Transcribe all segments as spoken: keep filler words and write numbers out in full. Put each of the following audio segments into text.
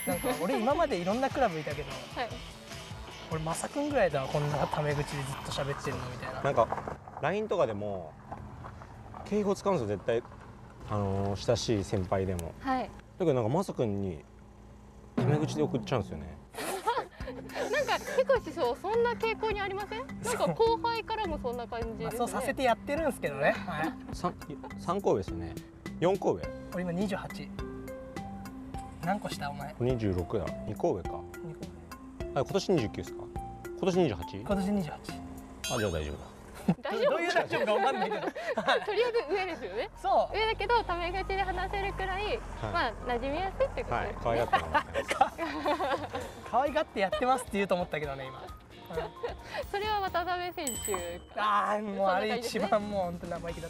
なんか俺今までいろんなクラブいたけど、はい、俺マサ君ぐらいだわ、こんなタメ口でずっと喋ってるのみたいな。なんか ライン とかでも敬語使うんですよ絶対、あのー、親しい先輩でも。はい、だけどなんかマサ君にタメ口で送っちゃうんですよね。 なんかヒコ師匠そんな傾向にありません？なんか後輩からもそんな感じですね。 そうさせてやってるんですけどね。はい。 三三個上ですよね。四個上。 俺今二十八。何個下お前？ 二十六だ。二個上か。二個上。あ、今年二十九ですか？今年二十八？今年二十八。 あ、じゃあ大丈夫だ。 大丈夫？ どういう大丈夫かわかんないけど。とりあえず上ですよね。そう。上だけどタメ口で話せるくらい、まあ馴染みやすいってことですね。 可愛がってます。 可愛がってやってますって言うと思ったけどね今。 それは渡辺選手。 ああ、もうあれ一番もう本当生意気だった。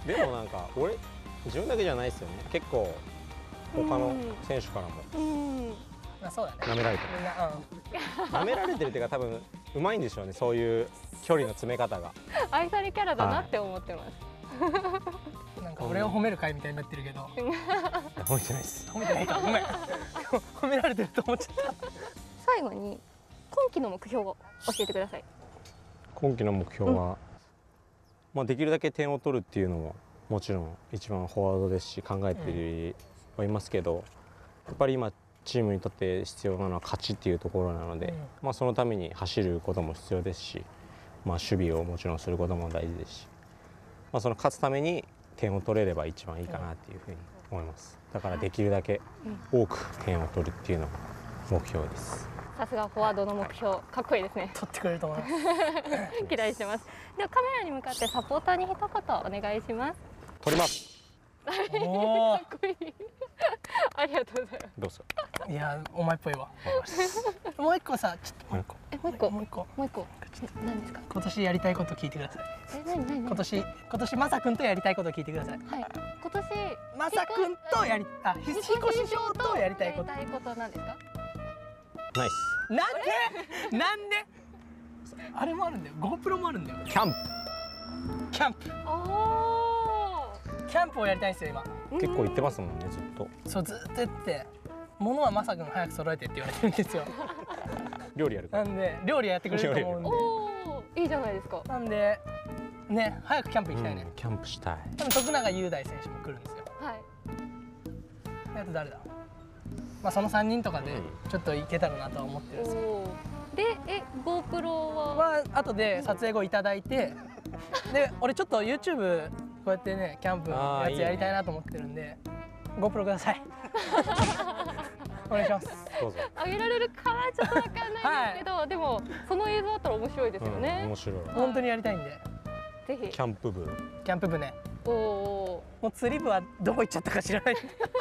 でもなんか俺自分だけじゃないですよね。結構他の選手からも。 あ、そうだね。 舐められてる。舐められてるっていうか多分うまいんでしょうね。そういう距離の詰め方が。 愛されキャラだなって思ってます。 なんか俺を褒める会みたいになってるけど。 褒めてないです。 褒めてないか。ごめん。褒められてると思っちゃった。 最後に今期の目標を教えてください。 今期の目標は、うん、まあできるだけ点を取るっていうのももちろん一番フォワードですし考えてはいますけど、やっぱり今チームにとって必要なのは勝ちっていうところなので、うん、まあそのために走ることも必要ですし、まあ守備をもちろんすることも大事ですし、まあその勝つために点を取れれば一番いいかなっていうふうに思います。だからできるだけ多く点を取るっていうのが目標です。 さすがフォワードの目標、かっこいいですね。 取ってくれると思います。 期待してます。ではカメラに向かってサポーターに一言お願いします。 取ります。 おお、かっこいい。ありがとうございます。 どうぞ。 いや、お前っぽいわ。もう一個さ、ちょっともう一個。 え、もう一個、もう一個、もう一個。何ですか。 今年やりたいこと聞いてください。 え、何、何、 今年、今年マサ君とやりたいこと聞いてください。 はい。今年。 マサ君とやり、あ、ひこ師匠とやりたいこと。 やりたいことなんですか。 ナイス。 なんで。なんで。あれもあるんだよ。ゴープロもあるんだよ。 キャンプ。 キャンプ。 ああ。 キャンプをやりたいんですよ今。 結構行ってますもんねずっと。 そうずっとやって、物はマサ君早く揃えてって言われてるんですよ。 料理やるから。 なんで料理やってくれると思うんで。 おお、いいじゃないですか。 なんでね、早くキャンプ行きたいね。 うん、キャンプしたい。 多分徳永雄大選手も来るんですよ。 はい。 あと誰だ。まあそのさんにんとかでちょっと行けたらなとは思ってるんですけど。 で、え、ゴープロは？ は後で撮影後いただいて、で、俺ちょっと YouTube こうやってねキャンプのやつやりたいなと思ってるんで、ゴープロください。お願いします。 どうぞ。 あげられるかなちょっとわかんないんですけど、はい、でもその映像だったら面白いですよね。 うん、面白い。 本当にやりたいんで。 ぜひ。 キャンプ部。 キャンプ部ね。 おお。 もう釣り部はどこ行っちゃったか知らない。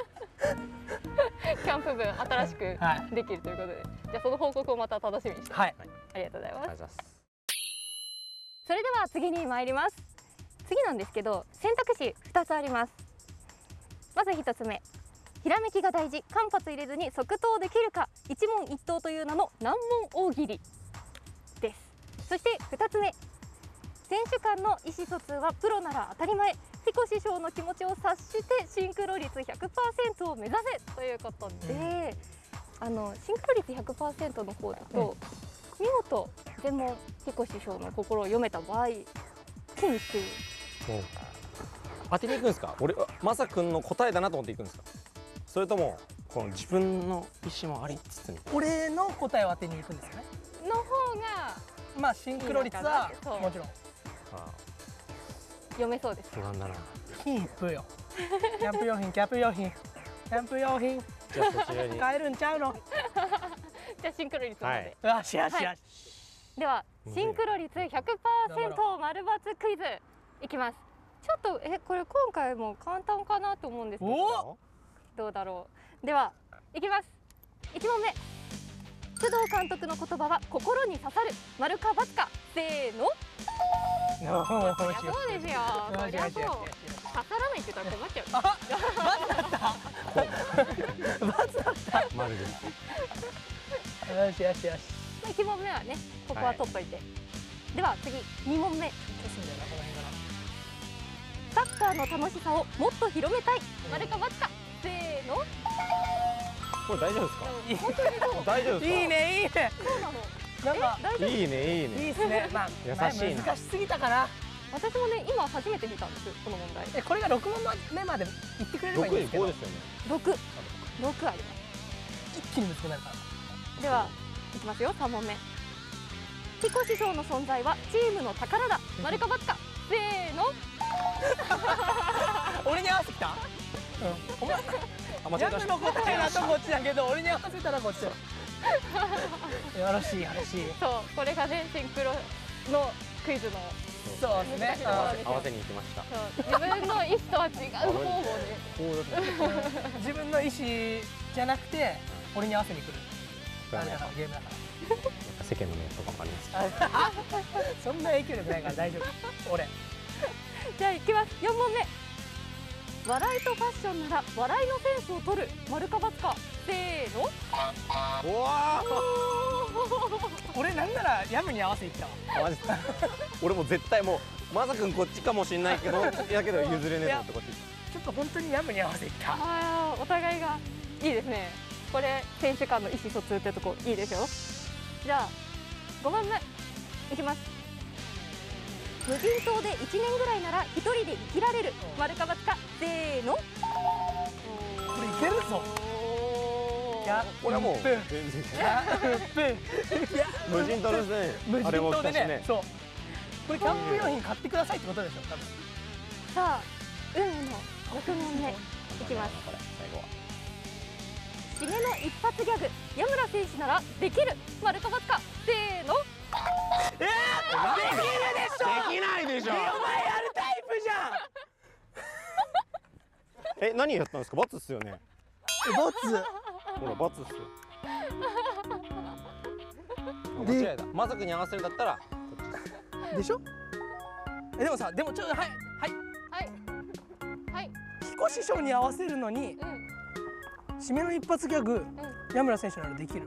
キャンプ部新しくできるということで、はい、じゃあその報告をまた楽しみにしてます。はい。ありがとうございます。それでは次に参ります。次なんですけど選択肢ふたつあります。まずひとつめ、ひらめきが大事、間髪入れずに即答できるか、一問一答という名の難問大喜利です。そしてふたつめ、選手間の意思疎通はプロなら当たり前、彦師匠の気持ちを察してシンクロ率 ひゃくパーセント を目指せということで、うん、あのシンクロ率 ひゃくパーセント の方だと、うん、見事全問彦師匠の心を読めた場合金一封。 当てに行くんですか。俺マサ君の答えだなと思って行くんですか。それともこの自分の意思もありつつに俺の答えを当てに行くんですよね。 の方がまあシンクロ率はもちろん読めそうです。 不安だな。 金一封よ。キャンプ用品、キャンプ用品、キャンプ用品。 じゃあそちらに買えるんちゃうの。 じゃあシンクロ率まで。 よしよしよし。 ではシンクロ率 ひゃくパーセント 丸×クイズいきます。ちょっとえこれ今回も簡単かなと思うんですけど、どうだろう。ではいきます。いち問目、須藤監督の言葉は心に刺さる、丸か×か。せーの。そうですよ。そりゃそう。刺さらないって言ったら困っちゃう。 あ、×だった。×だった。 丸です。 よしよしよし。 いち問目はね、ここは取っといて。では次に問目。サッカーの楽しさをもっと広めたい、丸か×か。せーの。 これ大丈夫ですか？ 本当にそう。 大丈夫ですか？ いいねいいね。 そうなの。 なんかいいねいいね。 いいですね。まあ優しいな。 難しすぎたかな。 私もね今初めて見たんですこの問題。 えこれが六問目まで言ってくれればいいんですけど。 六ですよね。 六六あります。 一気に難しくなるから。 ではいきますよさん問目。彦師匠の存在はチームの宝だ。丸か×か。せーの。 俺に合わせてきた？うん。お前。ヤムの答えだとこっちだけど俺に合わせたらこっち。よろしいよろしい。 そうこれがねシンクロのクイズの。 そうですね。 合わせに行きました。 自分の意思とは違う方をね。 自分の意思じゃなくて俺に合わせに来る。あれだからゲームだから。 世間の目とかもあります。 そんな影響力ないから大丈夫。俺。 じゃあ行きます。よん問目。笑いとファッションなら笑いのセンスを取る。丸か×か。せーの。 うわ俺なんならヤムに合わせに来たわ。 マジか。俺も絶対もうまさくんこっちかもしれないけどやけど譲れねえぞってこっち。 ちょっと本当にヤムに合わせに来た。 ああお互いがいいですね。これ選手間の意思疎通ってとこいいですよ。じゃあご問目いきます。無人島でいちねんぐらいなら一人で生きられる。丸か×か。せーの。これいけるぞ。いやこれはもう全然無人島ですね。 無人島でね。そうこれキャンプ用品買ってくださいってことでしょ多分。 さあ運命のろく問目いきます。 これ最後は締めの一発ギャグ。矢村選手ならできる。丸か×か。せーの。 えー、できるでしょ。 できないでしょ。 お前やるタイプじゃん。 え何やったんですか？×っすよね。 ボツ。 ほら×っすよ。間違えた。まさくに合わせるだったらでしょ。えでもさでもちょっとはいはいはいはい彦師匠に合わせるのに、うん、締めの一発ギャグ、うん、矢村選手ならできる。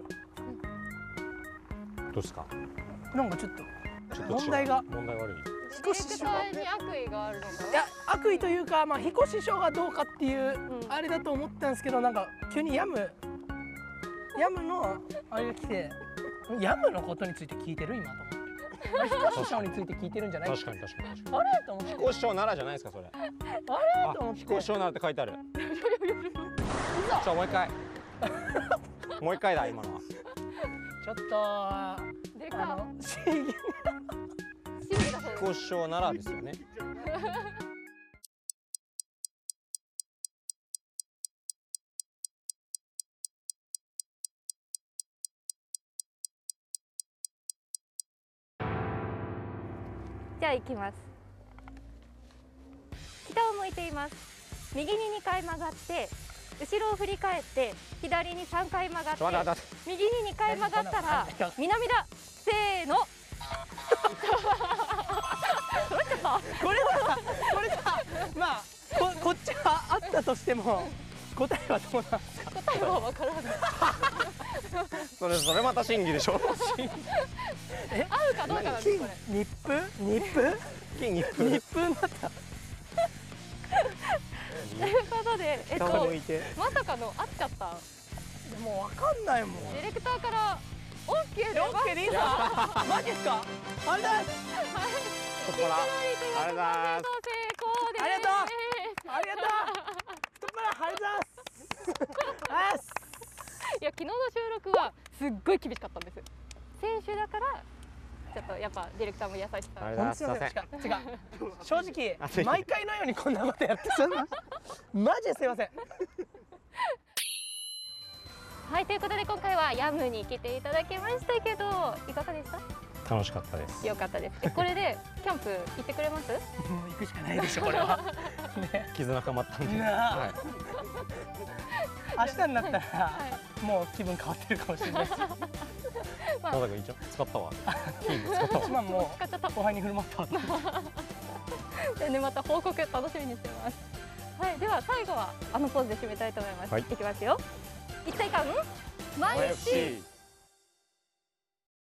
どうですか？ なんかちょっと問題が問題悪い。 彦師匠に悪意があるのかな。 いや悪意というかまあ彦師匠がどうかっていう、うん、あれだと思ったんですけどなんか急にヤムヤムのあれが来てヤムのことについて聞いてる今と思って。彦師匠について聞いてるんじゃない？ 確かに確かに。 あれと思って。 彦師匠ならじゃないですかそれ。あれと思って。 彦師匠ならって書いてある。ちょもう一回。もう一回だ今のは。 ちょっとでか。 彦師匠ならですよね。 じゃあ行きます。北を向いています。右ににかい曲がって後ろを振り返って左にさんかい曲がって右ににかい曲がったら南だ。せーの。どうしちゃった？ これだこれだ。まあ こ, こっちはあったとしても答えはどうなんですか？ 答えはわからない。 それそれまた審議でしょ。 え合うかどうかなんですこれ。 日風日風金日風日風になった。 ということでえっとまさかの合っちゃった。 もうわかんないもん。 ディレクターからオッケーでオッケーでいいぞ。マジですか？あれだ。 ここからあれだ。 成功です。 ありがとう。ありがとう。太っ腹ありがとうございます。 いや昨日の収録はすっごい厳しかったんです。選手だからちょっとやっぱディレクターも優しさ。 本当すみません。 違う。正直毎回のようにこんなことやってた。マジですいません。 はいということで今回はヤムに来ていただきましたけどいかがでした？ 楽しかったです。 よかったです。えこれでキャンプ行ってくれます？ もう行くしかないでしょこれは。 ね、絆深まったんで。 はい、明日になったら、はい、もう気分変わってるかもしれないし。まだくんいいじゃん。使ったわ。金使ったわ。まあもう後輩に振る舞ったわ。 でねまた報告楽しみにしてます。はい、では最後はあのポーズで締めたいと思います。はい、いきますよ。一体感マイエフシー。